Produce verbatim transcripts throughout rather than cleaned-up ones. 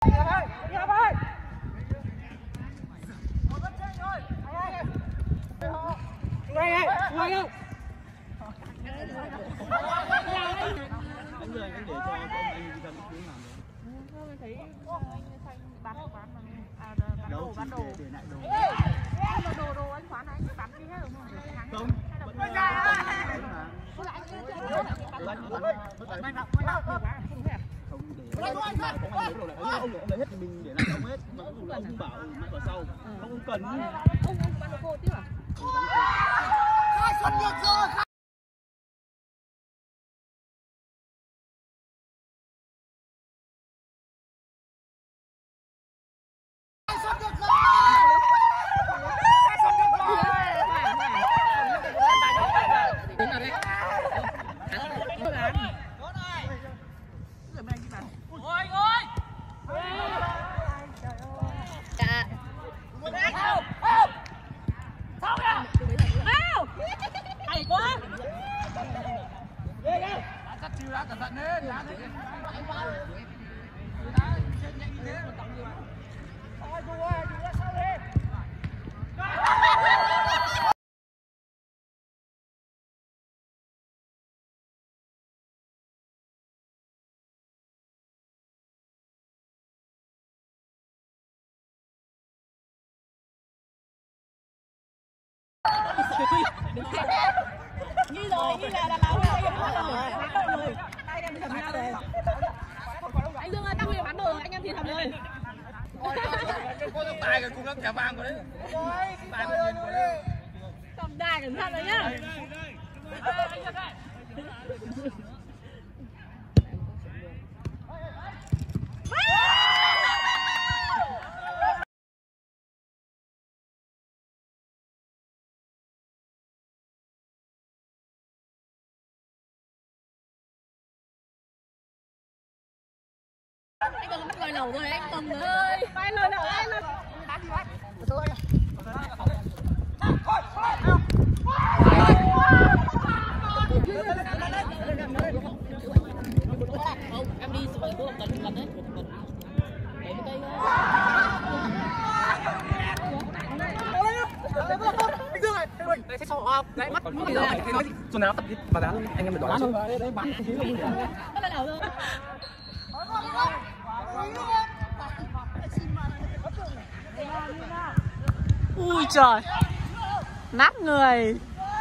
Như rồi, như là là báo rồi. Đây em thầm nhau rồi. Anh Dương ơi, tao huy bán đồ rồi, anh em thì thầm ơi. Có tóc tài rồi, cùng lắm thẻ vàng rồi đấy. Tài rồi đấy. Tổng đài cẩn thận rồi nhá. Anh còn bắt ngồi lẩu rồi anh Tùng ơi. Anh ngồi lẩu anh ơi. Đá gì vậy? Tôi. Em đi xuống gần gần gần đấy. Đấy cái cây thôi. Anh Dương này, đây đây sẽ cho đấy mắt đi rồi. Anh nói chỗ nào tập đi mà đá anh em mình đoán thôi. Đấy bắn cái thứ không được. Nó là lẩu rồi. Ui trời, nát người.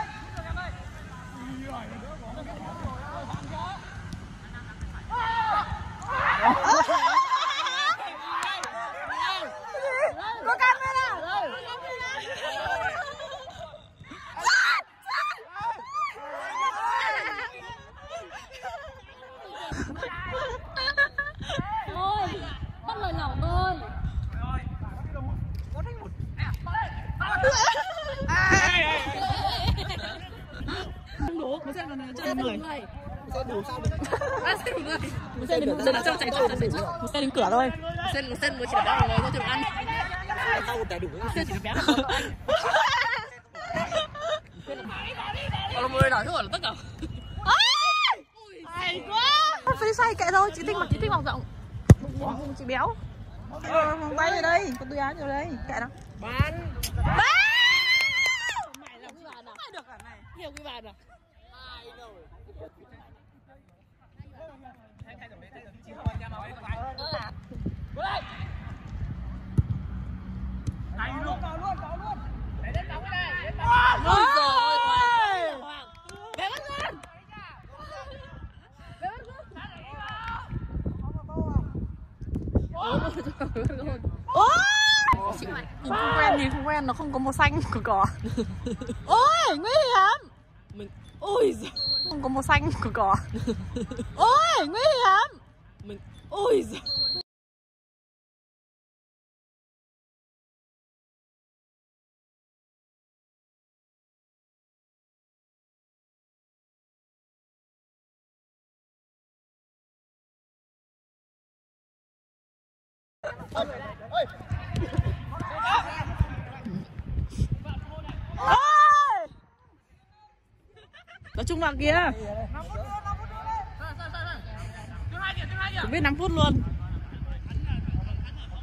Có camera. Thôi, bắt lời lẩu thôi. Không đủ, một xe còn cho người. Xe đủ sao được? À, xe đủ người. Một xe đến xe cho chạy thôi, chạy trước. Một xe đến cửa thôi. Xe một xe mới chỉ là người thôi, chưa ăn. Tao một đủ. Xe chỉ bé. Còn người nói thôi là tất cả. Hay quá. Phi say kệ thôi, chị Tinh mặc chị Tinh mặc rộng. Bụng chị béo. Ờ, quay ở đây, có túi áo ở đây, kệ nó. Bán. Bán. Mày làm cái bàn à? Ai được cả này? Nhiều cái bàn à? Ai đâu. Anh luôn vào luôn, vào luôn. Để đến đóng cái này, đến đóng. Ôi giời ơi. Bé bắt luôn. Bé bắt luôn. Ôi. Không quen thì không quen, nó không có màu xanh của cỏ. Ôi, nguy hiểm. Mình ôi giời. Không có màu xanh của cỏ. Ôi, nguy hiểm. Mình ôi giời. ơi, ơi. Ôi! Nó trung vào kìa. Tôi biết năm phút luôn.